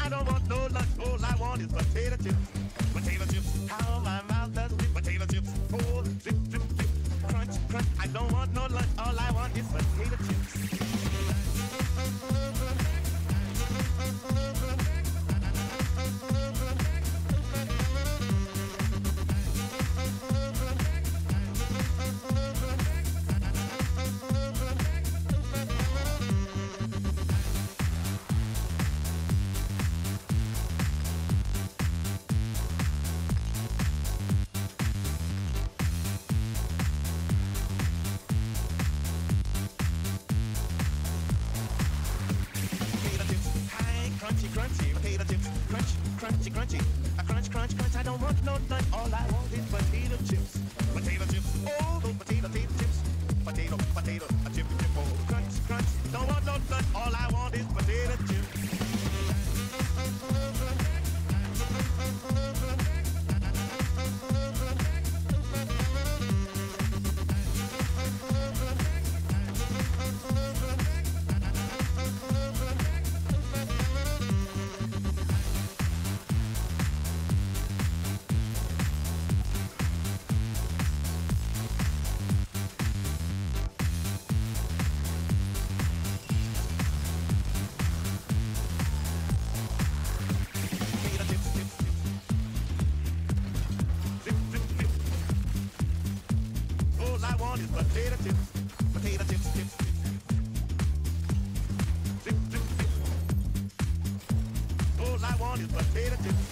I don't want no lunch. All I want is potato chips. Potato chips. How my mouth does it. Potato chips. Oh, drip, drip, drip. Crunch, crunch. I don't want no lunch. All I want is potato chips. Crunchy, crunchy, a crunch, crunch, crunch. I don't want no lunch. All I want is potato chips. Potato chips. Oh, those potato chips. Potato, potato, a chip, chip. Oh, crunch, crunch. Don't want no lunch. All I want is potato chips. Potato chips, potato chips, chips, drip, drip, drip. All I want is potato chips.